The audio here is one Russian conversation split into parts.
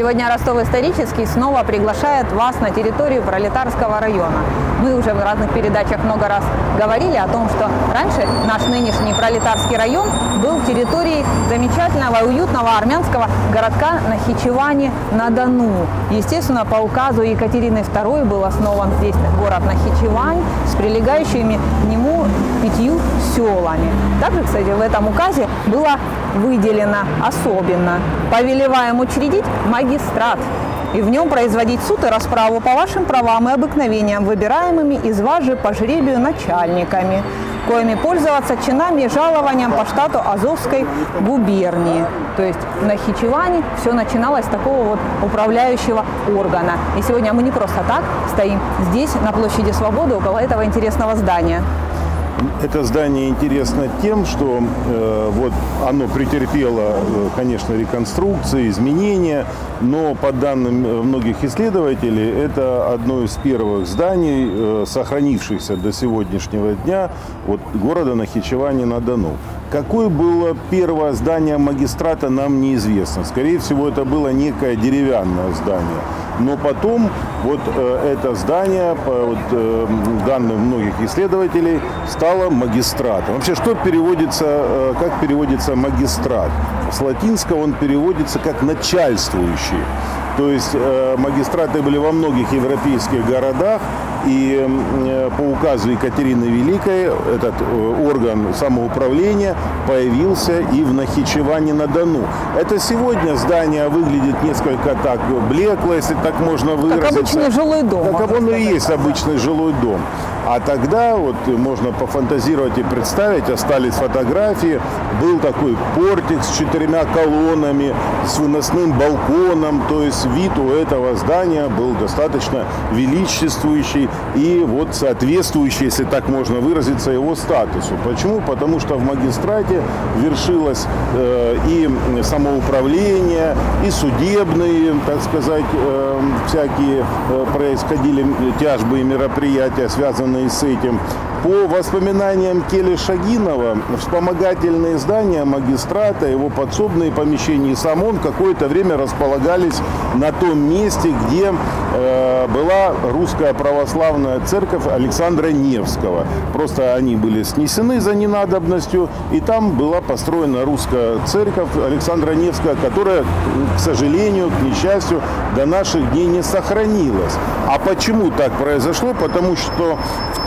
Сегодня Ростов исторический снова приглашает вас на территорию Пролетарского района. Мы уже в разных передачах много раз говорили о том, что раньше наш нынешний Пролетарский район был территорией замечательного и уютного армянского городка Нахичевани-на-Дону. Естественно, по указу Екатерины II был основан здесь город Нахичевань с прилегающими к нему 5 селами. Также, кстати, в этом указе было выделено особенно: повелеваем учредить магистрат и в нем производить суд и расправу по вашим правам и обыкновениям, выбираемыми из вас же по жребию начальниками, коими пользоваться чинами и жалованием по штату Азовской губернии. То есть в Нахичевани все начиналось с такого вот управляющего органа. И сегодня мы не просто так стоим здесь, на площади Свободы, около этого интересного здания. Это здание интересно тем, что вот оно претерпело, конечно, реконструкции, изменения, но по данным многих исследователей, это одно из первых зданий, сохранившихся до сегодняшнего дня от города Нахичевани-на-Дону. Какое было первое здание магистрата, нам неизвестно. Скорее всего, это было некое деревянное здание. Но потом вот это здание, по данным многих исследователей, стало магистратом. Вообще, что переводится, как переводится магистрат? С латинского он переводится как начальствующий. То есть магистраты были во многих европейских городах, и по указу Екатерины Великой этот орган самоуправления появился и в Нахичевани-на-Дону. Это сегодня здание выглядит несколько так блекло, если так можно выразиться. Как обычный жилой дом. Как он и есть обычный жилой дом. А тогда, вот можно пофантазировать и представить, остались фотографии, был такой портик с 4 колоннами, с выносным балконом, то есть вид у этого здания был достаточно величествующий и вот соответствующий, если так можно выразиться, его статусу. Почему? Потому что в магистрате вершилось и самоуправление, и судебные, так сказать, всякие происходили тяжбы и мероприятия, связанные с этим. По воспоминаниям Кели Шагинова, вспомогательные здания магистрата, его подсобные помещения и сам он какое-то время располагались на том месте, где была русская православная церковь Александра Невского. Просто они были снесены за ненадобностью, и там была построена русская церковь Александра Невского, которая, к сожалению, к несчастью, до наших дней не сохранилась. А почему так произошло? Потому что в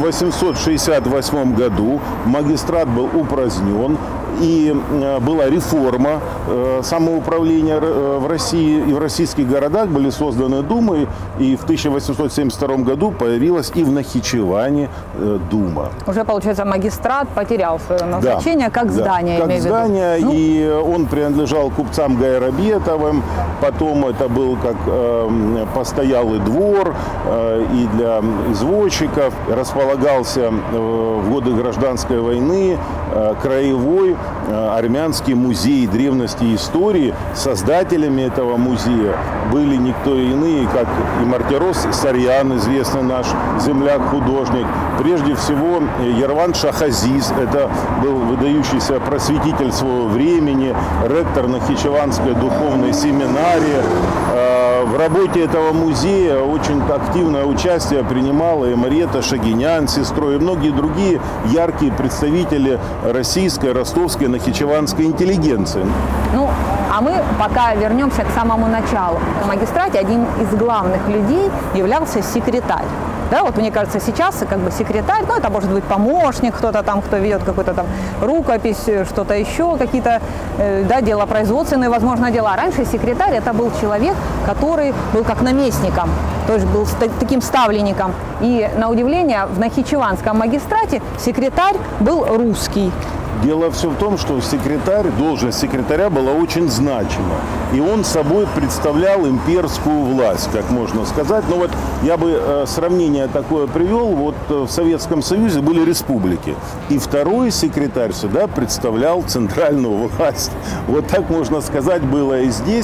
1868 году магистрат был упразднен, и была реформа самоуправления в России, и в российских городах были созданы думы, и в 1872 году появилась и в Нахичевани дума. Уже, получается, магистрат потерял свое назначение, да, как здание. Как здание, и он принадлежал купцам Гайрабетовым, потом это был как постоялый двор и для извозчиков, располагался в годы гражданской войны краевой армянский музей древности и истории. Создателями этого музея были никто иные, как и Мартирос Сарьян, известный наш земляк-художник. Прежде всего, Ерван Шахазис, это был выдающийся просветитель своего времени, ректор Нахичеванской духовной семинарии. В работе этого музея очень активное участие принимала и Мариетта Шагинян с сестрой, и многие другие яркие представители российской, ростовской, нахичеванской интеллигенции. Ну, а мы пока вернемся к самому началу. В магистрате один из главных людей являлся секретарь. Да, вот мне кажется, сейчас как бы секретарь, ну, это может быть помощник, кто-то там, кто ведет какую-то там рукопись, что-то еще, какие-то, да, дела производственные, возможно, дела. Раньше секретарь это был человек, который был как наместником, то есть был таким ставленником. И, на удивление, в Нахичеванском магистрате секретарь был русский. Дело все в том, что должность секретаря была очень значима. И он собой представлял имперскую власть, как можно сказать. Но вот я бы сравнение такое привел. Вот в Советском Союзе были республики. И второй секретарь всегда представлял центральную власть. Вот так можно сказать было и здесь.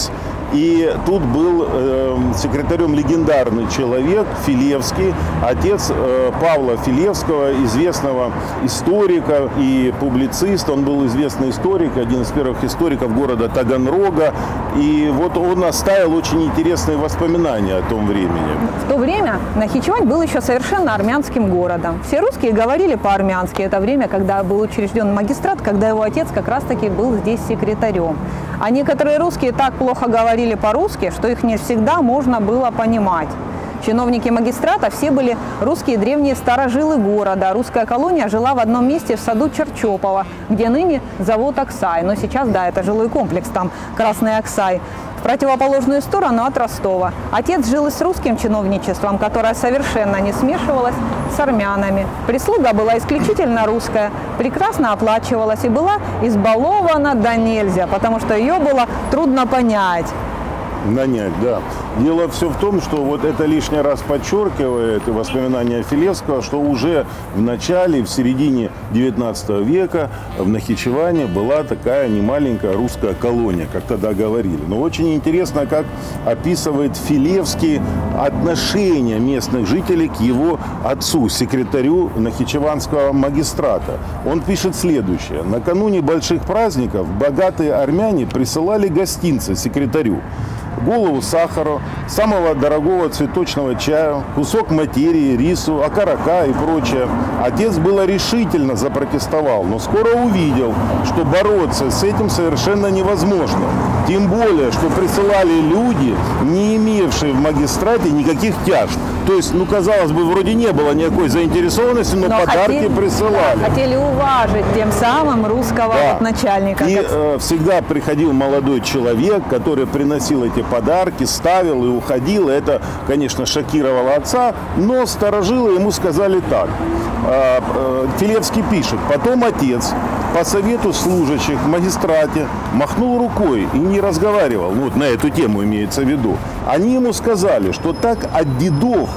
И тут был секретарем легендарный человек, Филевский, отец Павла Филевского, известного историка и публициста. Он был известный историк, один из первых историков города Таганрога. И вот он оставил очень интересные воспоминания о том времени. В то время Нахичевань был еще совершенно армянским городом. Все русские говорили по-армянски. Это время, когда был учрежден магистрат, когда его отец как раз-таки был здесь секретарем. А некоторые русские так плохо говорили по-русски, что их не всегда можно было понимать. Чиновники магистрата все были русские древние старожилы города. Русская колония жила в одном месте в саду Черчопова, где ныне завод «Аксай». Но сейчас, да, это жилой комплекс, там Красный Аксай. В противоположную сторону от Ростова. Отец жил и с русским чиновничеством, которое совершенно не смешивалось с армянами. Прислуга была исключительно русская, прекрасно оплачивалась и была избалована до нельзя, потому что ее было трудно понять. Нанять, да. Дело все в том, что вот это лишний раз подчеркивает воспоминания Филевского, что уже в начале, в середине 19 века в Нахичеване была такая немаленькая русская колония, как тогда говорили. Но очень интересно, как описывает Филевский отношение местных жителей к его отцу, секретарю Нахичеванского магистрата. Он пишет следующее. Накануне больших праздников богатые армяне присылали гостинцы секретарю. Голову сахара, самого дорогого цветочного чая, кусок материи, рису, окорока и прочее. Отец было решительно запротестовал, но скоро увидел, что бороться с этим совершенно невозможно. Тем более, что присылали люди, не имевшие в магистрате никаких тяжб. То есть, ну, казалось бы, вроде не было никакой заинтересованности, но подарки присылали. Да, хотели уважить тем самым русского начальника. И всегда приходил молодой человек, который приносил эти подарки, ставил и уходил. Это, конечно, шокировало отца, но старожилы ему сказали так. Филевский пишет: потом отец по совету служащих в магистрате махнул рукой и не разговаривал. Ну, вот на эту тему имеется в виду. Они ему сказали, что так от дедов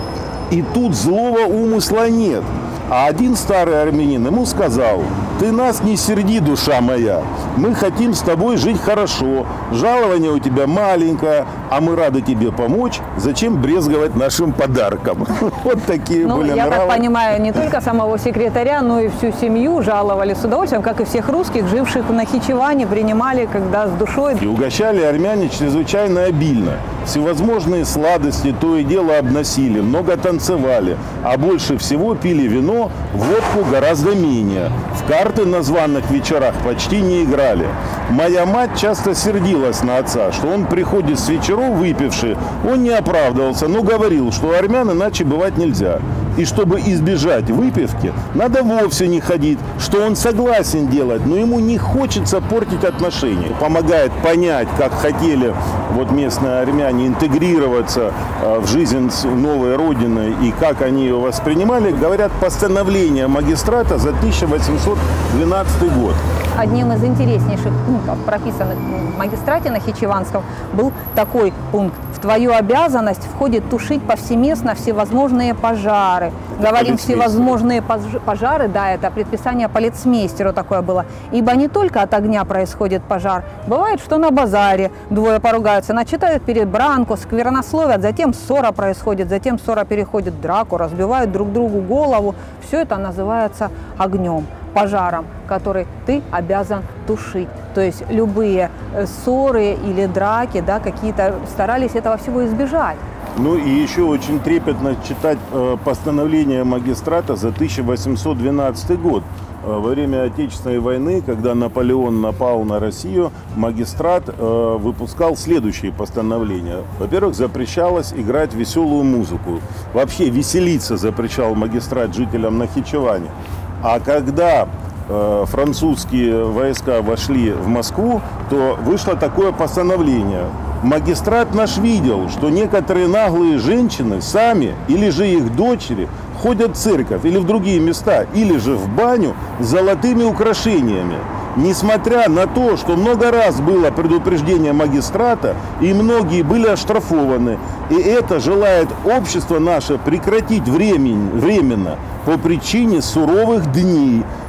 и тут злого умысла нет. А один старый армянин ему сказал: ты нас не серди, душа моя, мы хотим с тобой жить хорошо, жалование у тебя маленькое, а мы рады тебе помочь, зачем брезговать нашим подарком? Вот такие были нравы. Я так понимаю, не только самого секретаря, но и всю семью жаловали с удовольствием, как и всех русских, живших в Нахичеване, принимали, когда с душой. И угощали армяне чрезвычайно обильно. Всевозможные сладости то и дело обносили, много танцевали, а больше всего пили вино, водку гораздо менее. В карты на званых вечерах почти не играли. Моя мать часто сердилась на отца, что он приходит с вечеров выпивший. Он не оправдывался, но говорил, что у армян иначе бывать нельзя. И чтобы избежать выпивки, надо вовсе не ходить, что он согласен делать, но ему не хочется портить отношения. Помогает понять, как хотели вот местные армяне интегрироваться в жизнь новой родины и как они ее воспринимали, говорят постановление магистрата за 1812 год. Одним из интереснейших пунктов, прописанных в магистрате Нахичеванском, был такой пункт. В твою обязанность входит тушить повсеместно всевозможные пожары. Говорим всевозможные пожары, да, это предписание полицмейстеру такое было. Ибо не только от огня происходит пожар. Бывает, что на базаре двое поругаются, начитают перебранку, сквернословят, затем ссора происходит, затем ссора переходит в драку, разбивают друг другу голову. Все это называется огнем, пожаром, который ты обязан тушить. То есть любые ссоры или драки, да, какие-то, старались этого всего избежать. Ну и еще очень трепетно читать постановление магистрата за 1812 год. Во время Отечественной войны, когда Наполеон напал на Россию, магистрат выпускал следующие постановления. Во-первых, запрещалось играть веселую музыку. Вообще веселиться запрещал магистрат жителям Нахичевани. А когда французские войска вошли в Москву, то вышло такое постановление. Магистрат наш видел, что некоторые наглые женщины сами или же их дочери ходят в церковь или в другие места, или же в баню с золотыми украшениями. Несмотря на то, что много раз было предупреждение магистрата, и многие были оштрафованы. И это желает общество наше прекратить временно по причине суровых дней.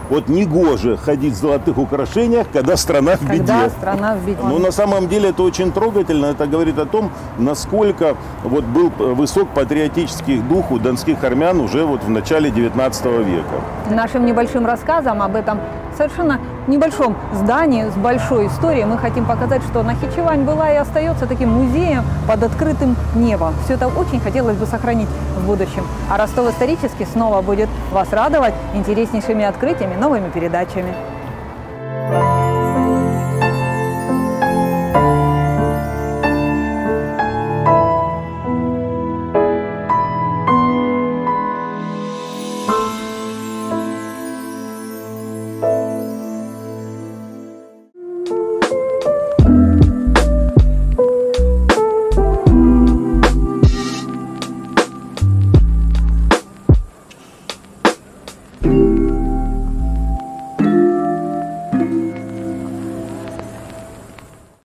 Вот негоже ходить в золотых украшениях, когда страна в беде. Когда страна в беде. Но на самом деле это очень трогательно. Это говорит о том, насколько вот был высок патриотический дух у донских армян уже вот в начале 19 века. Нашим небольшим рассказом об этом совершенно небольшом здании с большой историей мы хотим показать, что Нахичевань была и остается таким музеем под открытым небом. Все это очень хотелось бы сохранить в будущем. А Ростов исторически снова будет вас радовать интереснейшими открытиями, новыми передачами.